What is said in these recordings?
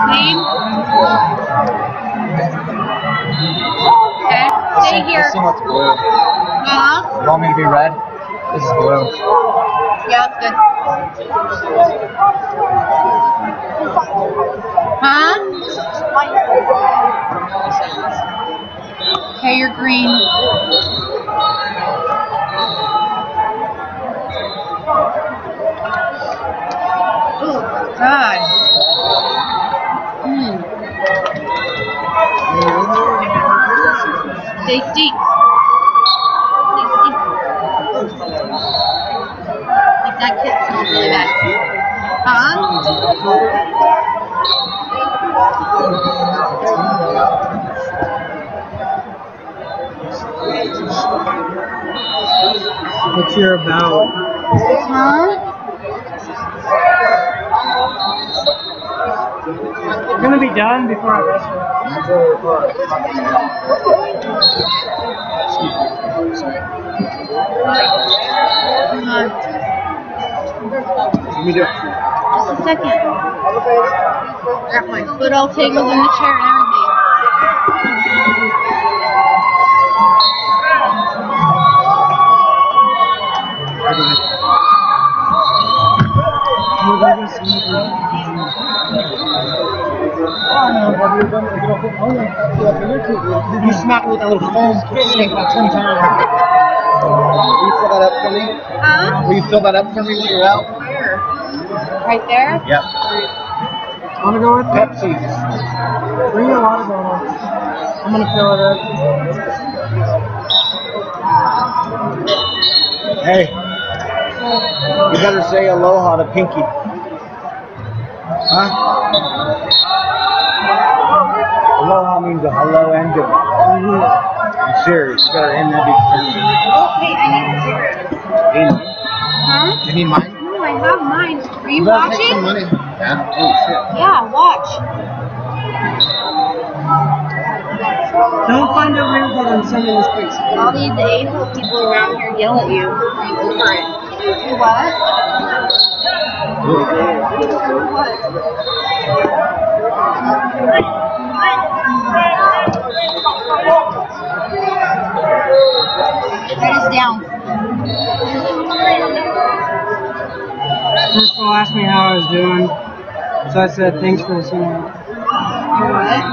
Name? Okay, stay here. This what's blue. Uh-huh. You want me to be red? This is blue. Yeah, that's good. Huh? Okay, you're green. God. Stay steep. Like that kid smells really bad. Huh? What's your about? Huh? You're gonna be done before I rest you. Let me do it. Just a second. Got my foot all tangled in the chair and everything. You smack it with that little foam stick about 10 times. Will you fill that up for me? Huh? Will you fill that up for me when you're out? Where? Right there? Yep. Want to go with Pepsi. Bring your water bottle. I'm gonna fill it up. Hey, you better say aloha to Pinky. Huh? Aloha means a hello and goodbye. I'm serious. You better end that big friend. Oh, wait, I need a cigarette. You need mine? Huh? You need mine? No, I have mine. Are you better take some watching? money. Yeah? Oh, shit. Yeah, watch. Don't find it weird that I'm sending this pics. All these a-hole people around here yell at you. Are you over it? You what? Write us down. First girl asked me how I was doing, so I said thanks for the singing. You what?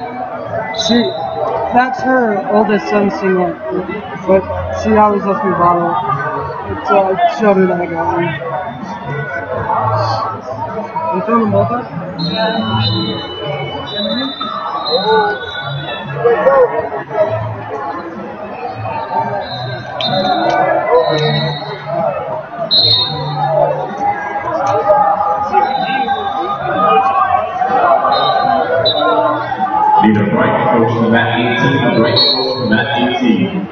That's her oldest son singing, but she always lets me borrow it. So I showed her that I got one. You filming both of us? Need a right coach from that 18, a right coach from that 18.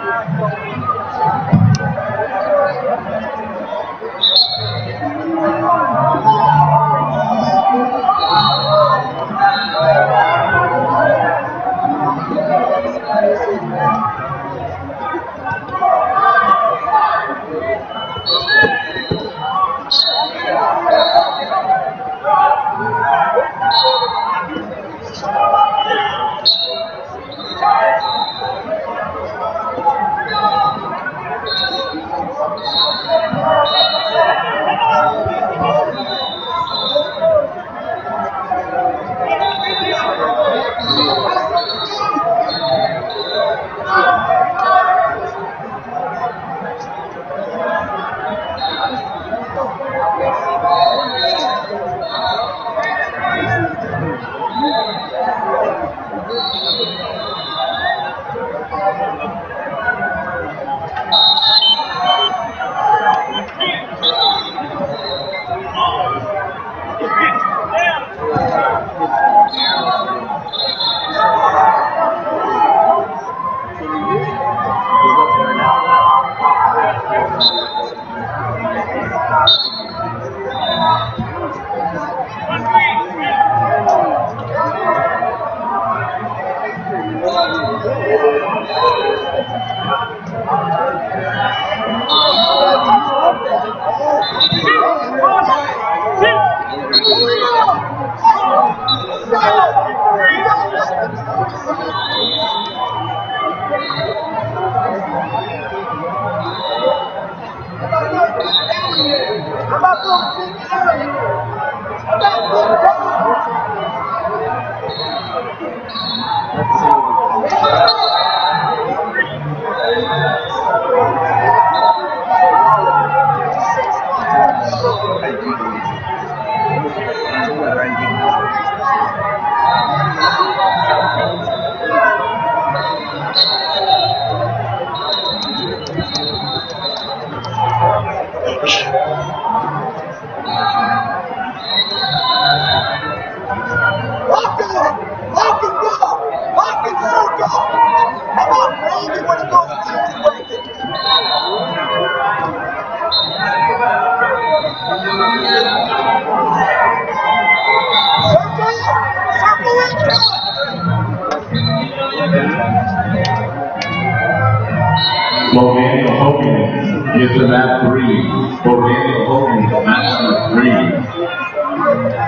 Daniel Hogan is the mat 3. Daniel Hogan, match number 3.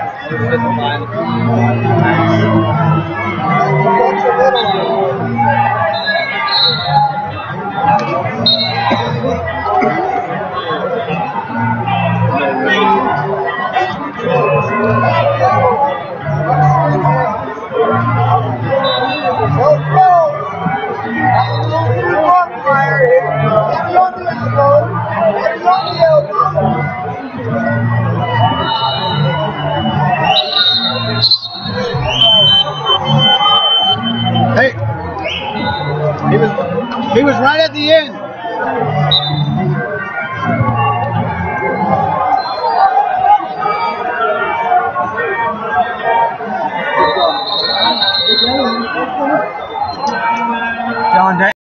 Hey, he was right at the end. John